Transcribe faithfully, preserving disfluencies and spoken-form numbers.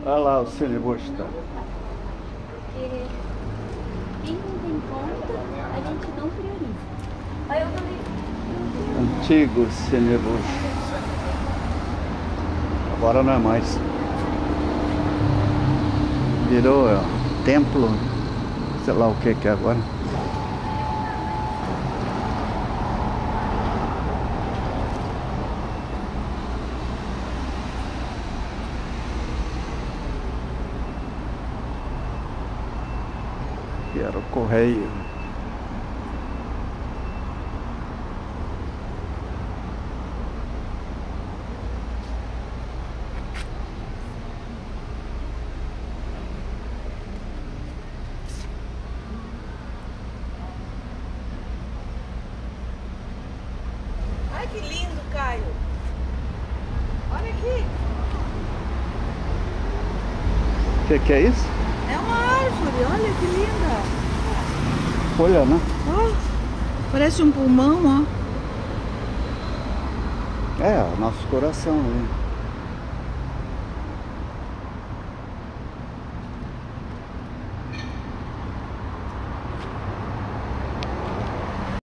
Olha lá o cinebosto. Porque quem não tem conta, a gente não prioriza. Aí eu também. Antigo cinebosto. Agora não é mais. Virou ó, templo. Sei lá o que que é agora. Que era o correio. Ai, que lindo, Caio. Olha aqui. O que que é isso? É uma árvore, olha que linda. Folha, né? Ó, parece um pulmão, ó. É, o nosso coração, né?